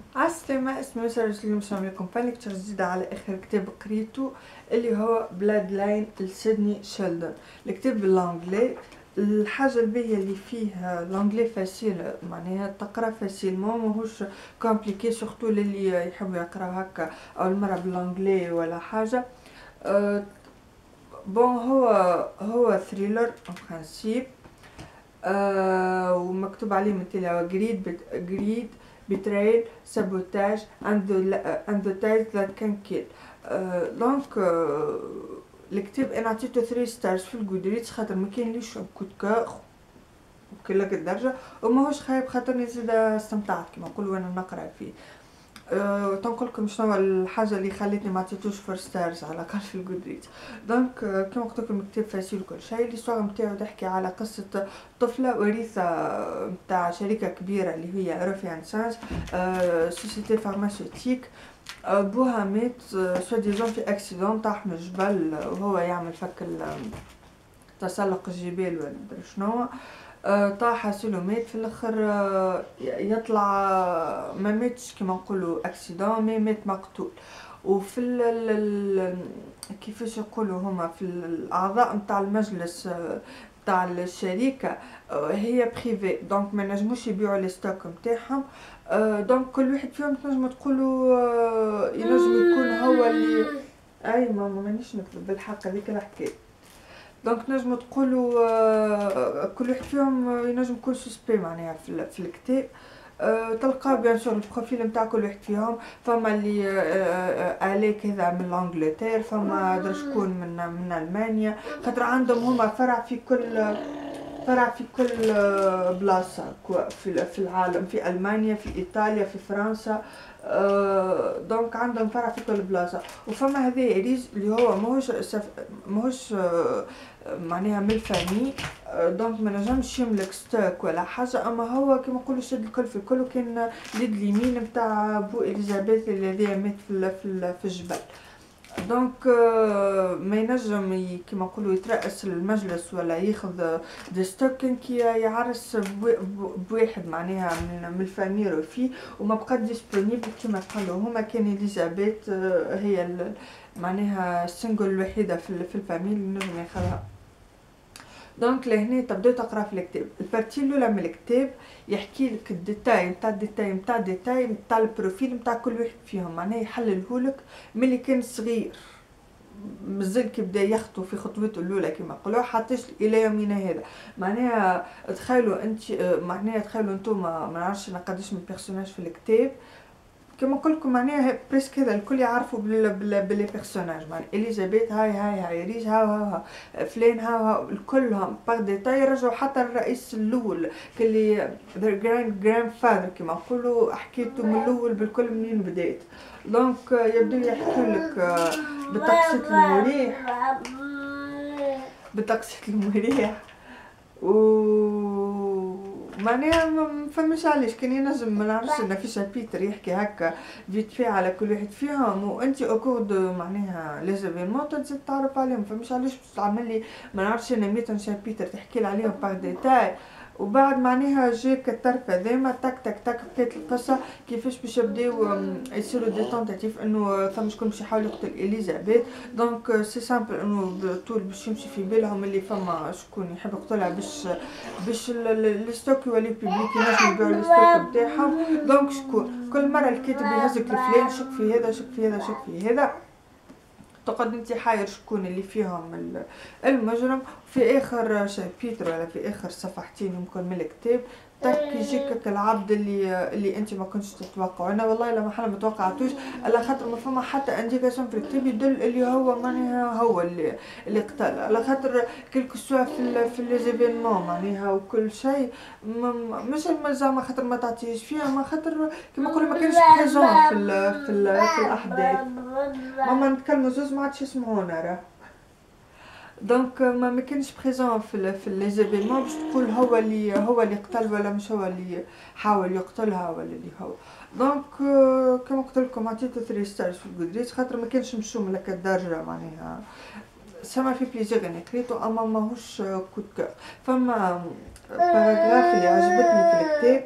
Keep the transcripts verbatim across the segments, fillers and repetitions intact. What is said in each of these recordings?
عالسلامة، اسمي يسرا رجلي مش نعمل لكم فانيكتشر جديدة على آخر كتاب قريته اللي هو بلاد لاين لسيدني شيلدون. الكتاب بالانجلي. الحاجة الباهية اللي فيه الانجلي فاسيل، معناها تقرا فاسيل، ما ماهوش كومبليكي سورتو للي يحبوا يقراو هكا أول مرة بالانجلي ولا حاجة. أه بون هو هو ثريلر ان برانسيب. أه ومكتوب عليه مثل جريد بت... جريد betrayal sabotage and the and the ties that can kill. دونك الكتاب انا عطيته ثلاثة ستارز في الجودريتس خاطر ما كاينليش كود كور وكل الدرجه، وماهوش خايب خاطرني زيد استمتعت كيما نقولوا وانا نقرا فيه. أه تنقولكم شنو الحاجه اللي خلتني ما عطيتوش فور ستارز على الاقل في الجودريتس. دونك أه كما قلت لكم الكتاب فاسيل كل شيء. الاسطوره نتاعو تحكي على قصه طفله وريثه نتاع شركه كبيره اللي هي روفيان سانس، أه سوسيتي فارماسيوتيك. بوها مات سوا ديزون في اكسيدون، طاح من الجبل وهو يعمل فك تسلق الجبال ولا مدري شنو. أه طاح اسيلو مات في الاخر. أه يطلع ما ماتش كيما نقولوا اكسيدون، مي مات مقتول. وفي ال ال كيفاش يقولوا هما في الاعضاء نتاع المجلس نتاع الشركه هي بريفي، دونك ما نجموش يبيعوا لي ستوك نتاعهم. دونك كل واحد فيهم تنجموا تقولوا ينجم يكون هو اللي اي ماما مانيش نكذب بالحق هذيك الحكايه. دونك نجموا تقولوا كل واحد فيهم ينجم يكون سوسبي معناها في, في الكتاب. أه تلقى بيان سور البروفيل نتاع كل واحد فيهم. فما اللي أه الي كذا من انجلترا، فما درا شكون من من المانيا، خاطر عندهم هما فرع في كل فرع في كل بلاصه في في العالم، في المانيا، في ايطاليا، في فرنسا. أه دونك عندهم فرع في كل بلاصه. وفما هذا ريز اللي هو ماهوش ماهوش أه معناها من الفامي، أه دونك ما نجمش يملك ستوك ولا حاجه، اما هو كيما نقولوا شد الكل في الكل، وكان اليد اليمين نتاع بو اليزابيث الذي مات في في, في الجبل. دونك ما ينجم كيما نقولوا يترأس المجلس ولا ياخذ دي ستوك كي يعرس بواحد معناها من من الفاميرو فيه، وما بقى ديسپونيبل كيما قالوا هما. كان اليزابيث هي معناها السنجل الوحيده في في الفاميلي اللي نجم ياخذها. دونك لهنا تبداو تقرا في الكتاب. البارتي الاولى من الكتاب يحكي لك الديتاي نتاع الديتاي نتاع الديتاي نتاع البروفيل نتاع كل واحد فيهم، معناها يحللهولك ملي كان صغير مازال كي بدا يخطو في خطوته الاولى كما نقولوا حتى الى يومنا هذا. معناها تخيلوا انت معناها تخيلوا انتوما ما نعرفش انا قداش من بيرسوناج في الكتاب كما نقول لكم، معناها بريسك هذا الكل يعرفوا بال بال باللي بيرسوناج. معناها اليزابيث هاي هاي هاي ريج ها ها ها فلان ها ها كلهم باغ ديتاي يرجعوا حتى الرئيس الاول كلي ذا جراند جراند فاذر كما نقولوا حكيته من الاول بالكل منين بدات. دونك يبدو يحكوا لك بتقسيط المريح بتقسيط المريح و معناها ما فماش علاش كان ينجم ما نعرفش ان في شابيتر يحكي هكا فيت في على كل واحد فيهم، وانت اوكورد معناها ليزيفينمون تزيد تعرف عليهم. فماش علاش باش تعمل لي ما نعرفش انا مية شابيتر تحكي لي عليهم باغ ديتاي، وبعد معناها جاك الطرف هذاما تك تك تك بدات القصه كيفاش باش يبداو يصيروا دي تونتاتيف انه ثم شكون باش يحاول يقتل اليزابيث. دونك سي سامبل انه طول باش يمشي في بالهم اللي فما شكون يحب يقتلها باش باش الستوك يولي بيبليك ينجموا يبيعوا الستوك نتاعهم. دونك شكون كل مره الكاتب يهزك الفلان شك في هذا شك في هذا شك في هذا، تقعد انت حاير شكون اللي فيهم المجرم. في اخر شابيتر ولا في اخر صفحتين يمكن من الكتاب تك يجيك العبد اللي اللي انت ما كنتش تتوقعه. انا والله لما حنا ما توقعتوش على خاطر ما فما حتى انديكاسيون في الكتاب يدل اللي هو معناها هو اللي اللي قتل، على خاطر كلكو سوا في ال في ليزيفينمون معناها وكل شيء مش زعما خاطر ما تعطيش فيها، ما خاطر كيما نقولوا ما كانش بريزون في ال في ال في الاحداث. ماما نتكلموا زوز ما عادش يسمعونا راه. دونك ما ما كانش بريزون في ال في ليزيفينمون باش تقول هو اللي هو اللي قتل ولا مش هو اللي حاول يقتلها ولا اللي هو. دونك كما قلت لكم عطيته ثلاثة ستارز في الجودريتس خاطر ما كانش مشوم لك الدرجه معناها سما في بليزير اني قريته اما ماهوش كود كور. فما باراغراف اللي عجبتني في الكتاب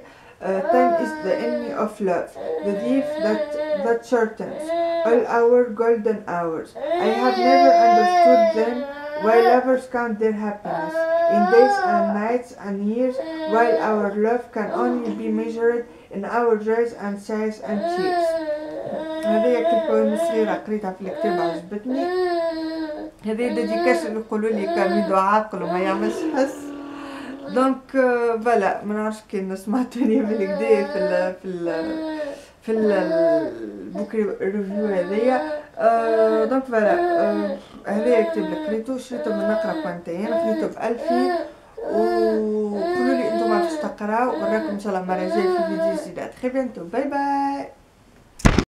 uh, time is the enemy of love, the thief that that shortens all our golden hours. I have never understood them, while lovers count their happiness in days and nights and years, while our love can only be measured in our joys and sighs and tears. هذه كل بويم صغيرة قريتها في الكتاب عجبتني. هذه ديديكاش اللي يقولوا لي كاميدو عاقل وما يعملش حس. دونك فوالا ما نعرفش كي سمعتوني بالكدا في ال في ال في البوك ريفيو هذيا. دونك فوالا هذايا الكتاب اللي قريتو شريته من نقرا بوانتين، خديته بألفي، وقولوا لي انتم كيفاش تقراو، وراكم ان شاء الله المره الجايه في فيديو جديد. تري بيانتو، باي باي.